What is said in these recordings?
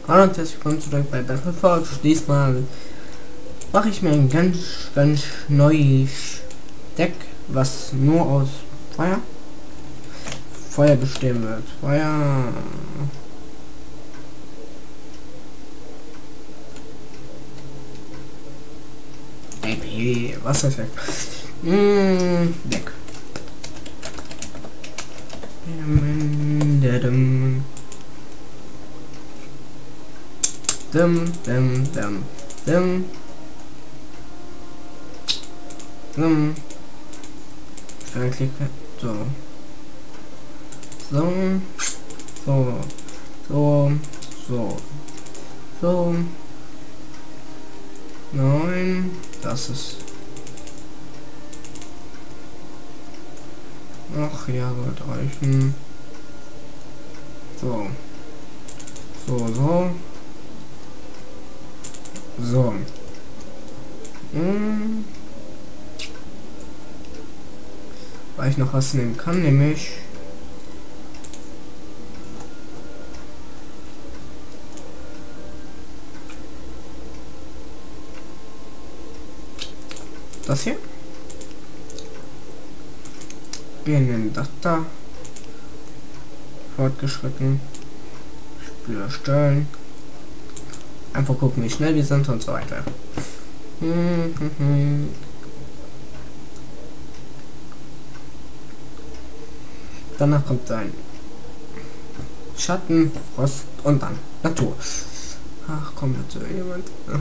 Hallo und herzlich willkommen zurück bei Battlefield. Diesmal mache ich mir ein ganz neues Deck, was nur aus Feuer bestehen wird. Feuer. EP, Wassereffekt. Deck. Verklicken. So. Nein, das ist. Ach ja, wird reichen. So. Weil ich noch was nehmen kann, nämlich das hier. Wir nehmen das da. Fortgeschritten. Spieler stellen. Einfach gucken, wie schnell wir sind und so weiter. Danach kommt ein Schatten, Frost und dann Natur. Ach komm bitte, jemand.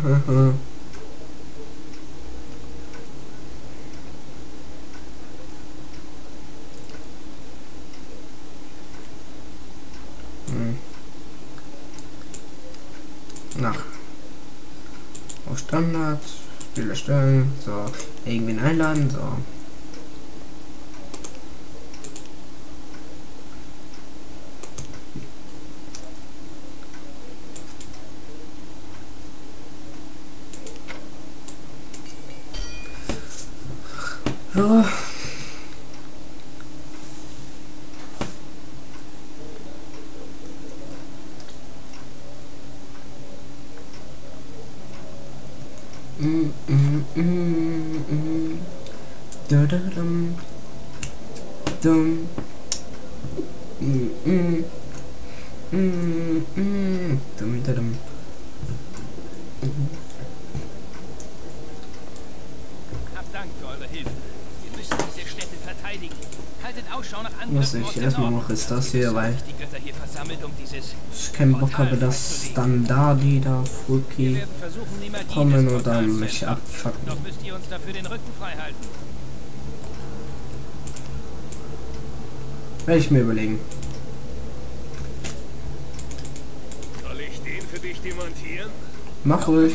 Nach auf Standard, Spieler stellen, so, irgendwen einladen, so. So. Habt Dank für eure Hilfe. Wir müssen diese Städte verteidigen. Haltet Ausschau nach Angriffen. Was ich erstmal mache, ist das hier, weil die Götter hier versammelt, um dieses ich keinen Bock habe, dass dann da die da Fruki kommen und dann mich abfacken. Doch müsst ihr uns dafür den Rücken frei halten. Werde ich mir überlegen. Soll ich den für dich demontieren? Mach ruhig.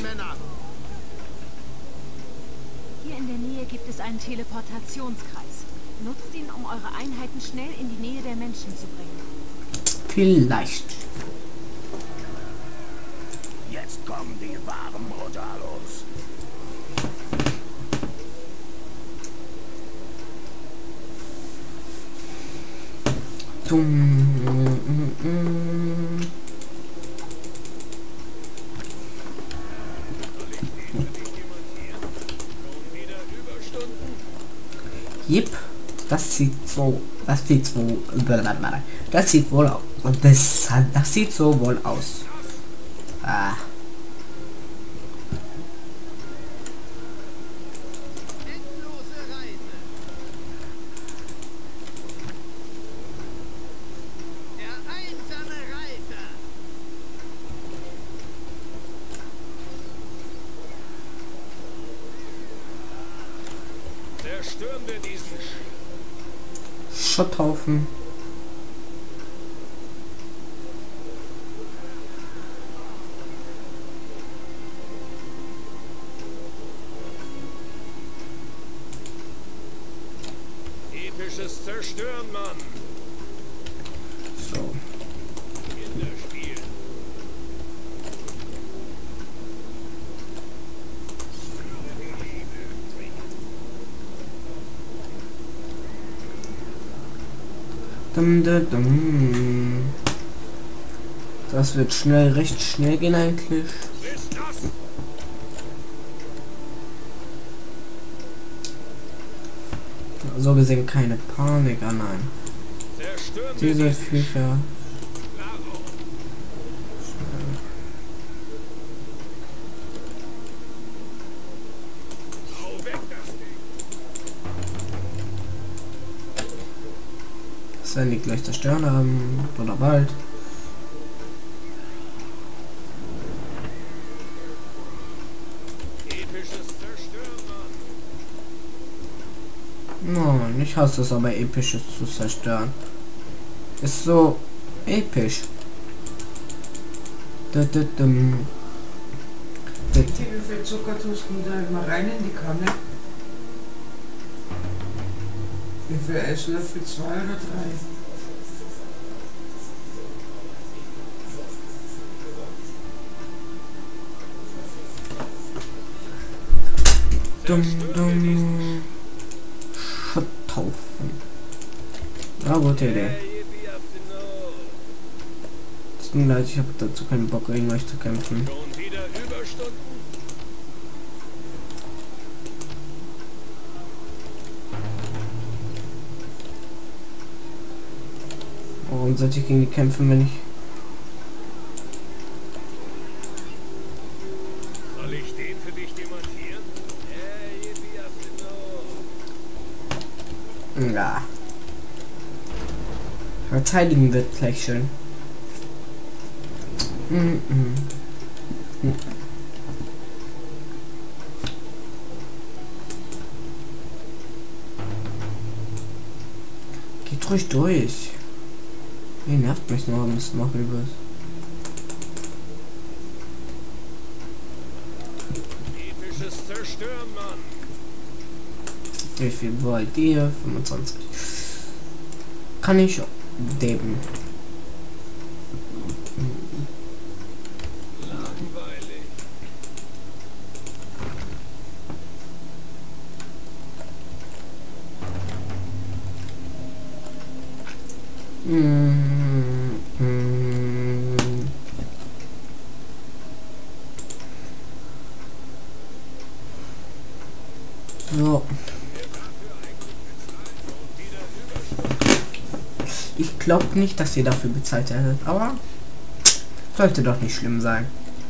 Hier in der Nähe gibt es einen Teleportationskreis. Nutzt ihn, um eure Einheiten schnell in die Nähe der Menschen zu bringen. Vielleicht. Jetzt kommen die wahren Brutalos. Jep, das sieht wohl aus. Und das sieht so wohl aus. Ah. Zerstören wir diesen Schotthaufen. episches Zerstören, Mann. So. Kinderspiel. Das wird schnell, recht schnell gehen eigentlich. So gesehen keine Panik, ah nein. Diese Viecher. Das werden die gleich zerstören haben, oder bald. Nein, ich hasse es aber, Episches zu zerstören. Ist so episch. Wie viel Zucker tust du da mal rein in die Kanne? Wie viel Esslöffel? 2 oder 3? Dumm. Schutthaufen. Ja, gute Idee. Tut mir leid, ich habe dazu keinen Bock, gegen euch zu kämpfen. Warum sollte ich gegen die kämpfen, wenn ich... Soll ich den für dich demontieren? Ja. Verteidigen wird gleich schön. Geht ruhig durch. Ihr nervt mich noch ein bisschen noch übel. Episches Zerstören, Mann. Wie viel wollt ihr? 25. Kann ich deben. Langweilig. So. Ich glaube nicht, dass ihr dafür bezahlt hättet, aber sollte doch nicht schlimm sein.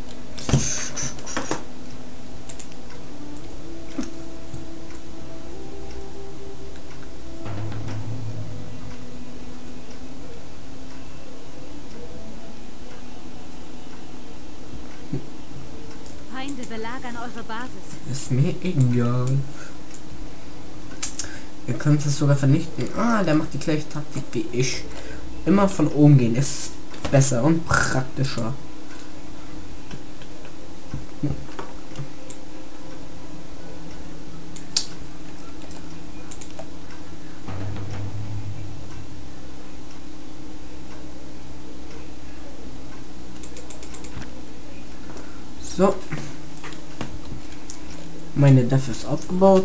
Feinde belagern eure Basis. Ist mir egal. Ihr könnt es sogar vernichten. Ah, der macht die gleiche Taktik wie ich. Immer von oben gehen ist besser und praktischer. So. Meine Def ist aufgebaut.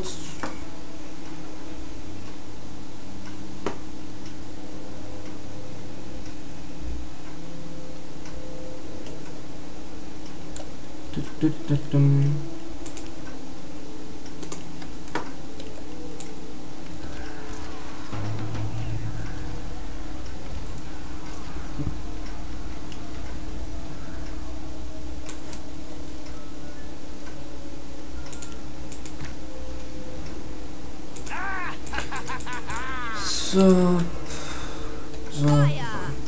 So. Feuer!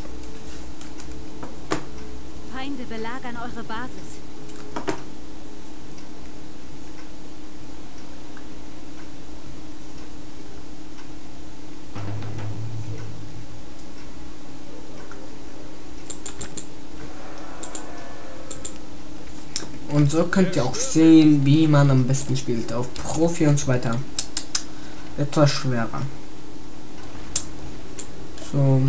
Feinde belagern eure Basis. Und so könnt ihr auch sehen, wie man am besten spielt. Auf Profi und so weiter. Etwas schwerer. So.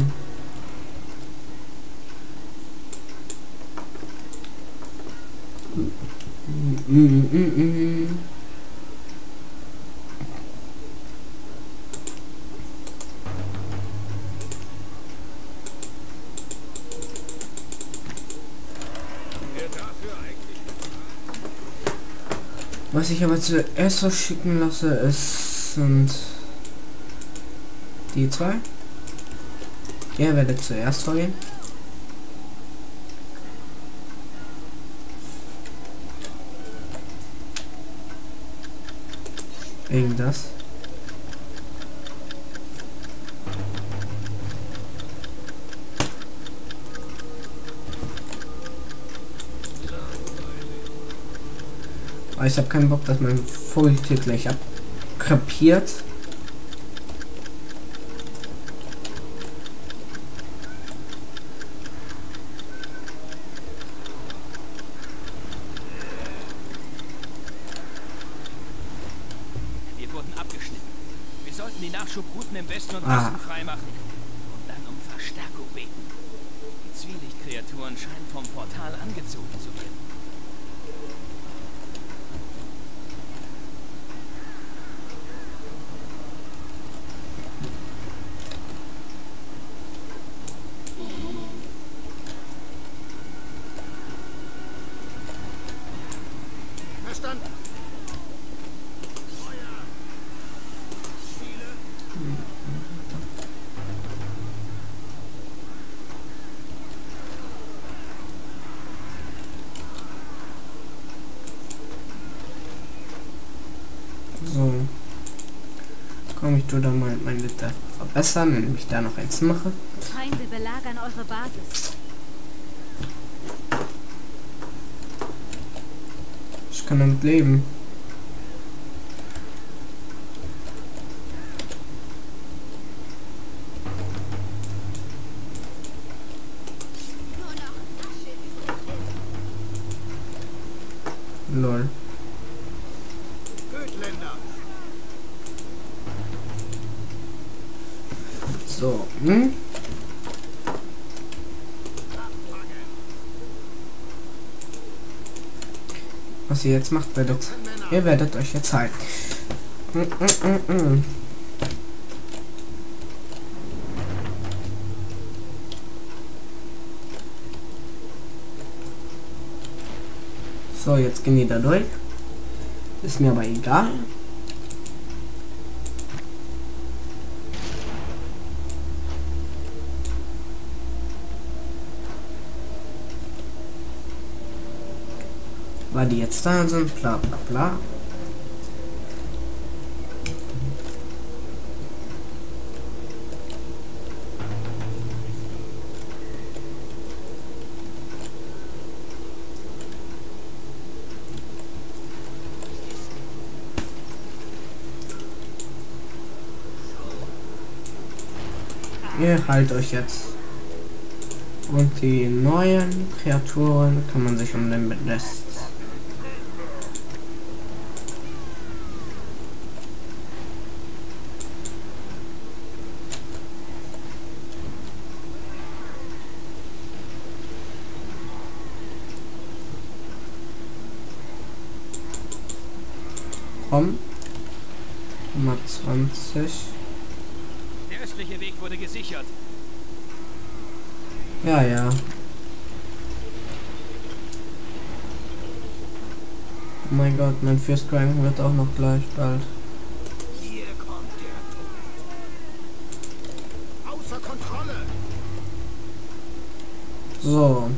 Was ich aber zuerst so schicken lasse, sind die zwei. Ihr werdet zuerst vorgehen. Wegen das. Aber ich habe keinen Bock, dass mein Vogeltier gleich abkrepiert. Wir wurden abgeschnitten. Wir sollten die Nachschubrouten im Westen und Osten freimachen und dann um Verstärkung beten. Die Zwielichtkreaturen scheinen vom Portal angezogen zu werden. Verstanden. So. Komm, ich tue da mal meine Death verbessern, indem ich da noch eins mache. Feinde belagern eure Basis. Ich kann damit leben. Lol. Götländer. So, Was ihr jetzt macht, ihr werdet euch jetzt halten. So, jetzt gehen die da durch. Ist mir aber egal. Weil die jetzt da sind, bla bla bla. Ihr halt euch jetzt. Und die neuen Kreaturen kann man sich um den Rest. Nummer 20. Der östliche Weg wurde gesichert. Ja, ja. Oh mein Gott, mein First Rank wird auch noch gleich bald. Hier kommt der Tod. Außer Kontrolle. So.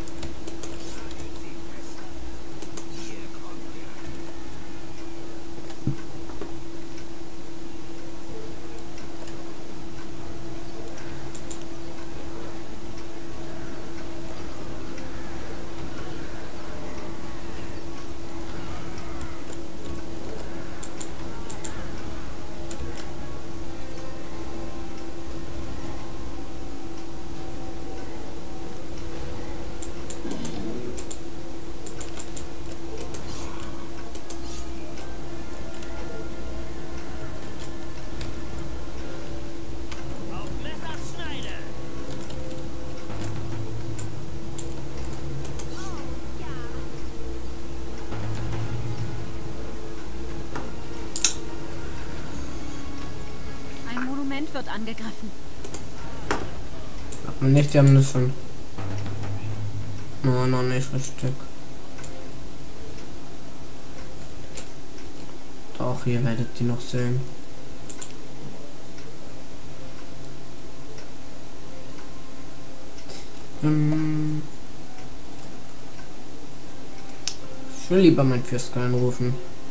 Wird angegriffen. Ach man nicht, die haben das schon No, noch nicht richtig. Doch, ihr werdet die noch sehen. Ich will lieber mein Fürst anrufen.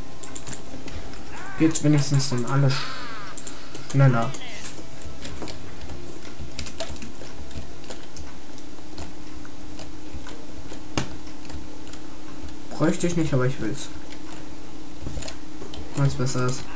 Geht wenigstens dann alles schneller. Bräuchte ich nicht, aber ich will's. Weil es besser ist.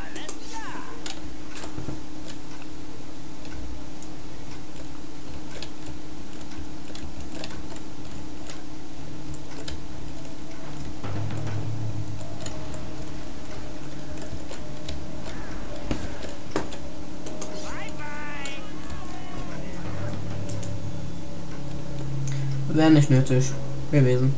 Wäre nicht nötig gewesen.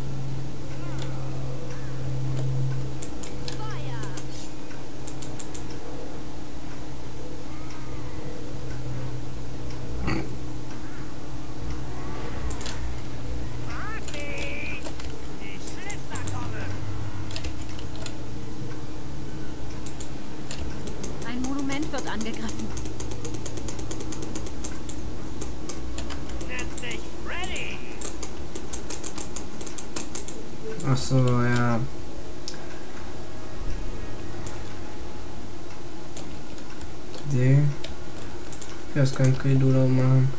Ein Monument wird angegriffen. Ach so, ja. Die. Das kann Credo machen.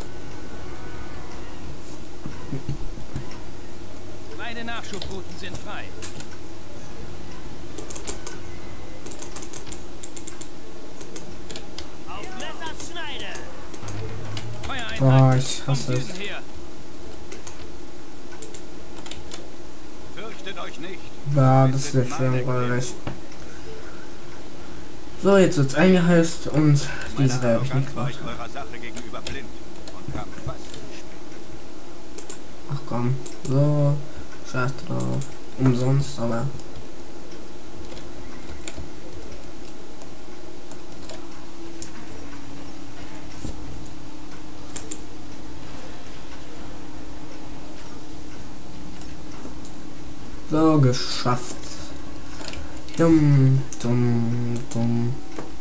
Beide Nachschubrouten sind frei. Auf Messerschneide! Boah, ich hasse es. Fürchtet euch nicht. War das ist sehr langweilig. So, jetzt wird's eingeheißt und diese habe ich nicht gemacht. Eurer Sache gegenüber blind und kam fast zu spät. Ach komm, so, scheiß drauf. Umsonst, aber. So, geschafft. Dumm, dumm, dumm.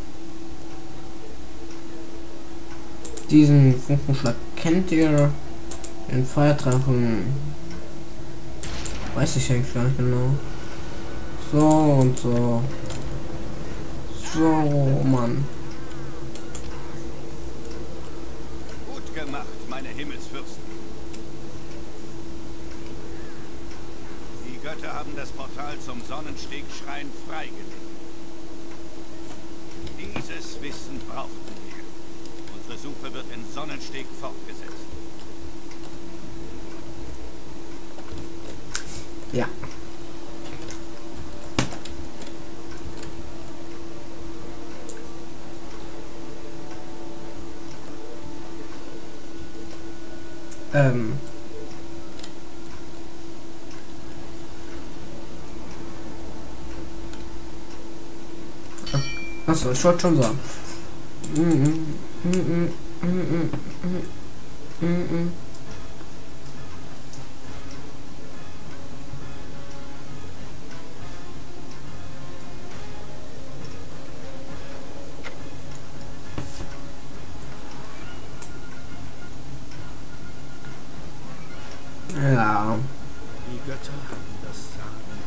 Diesen Funkenschlag kennt ihr? Den Feuerdrachen. Weiß ich eigentlich gar nicht genau. So und so. So, Mann. Gut gemacht, meine Himmelsfürsten. Die Götter haben das Portal zum Sonnensteg-Schrein freigelegt. Dieses Wissen brauchten wir. Unsere Suche wird in Sonnensteg fortgesetzt. Ja. Achso, ich wollte schon sagen. Ja. Die Götter haben das Sagen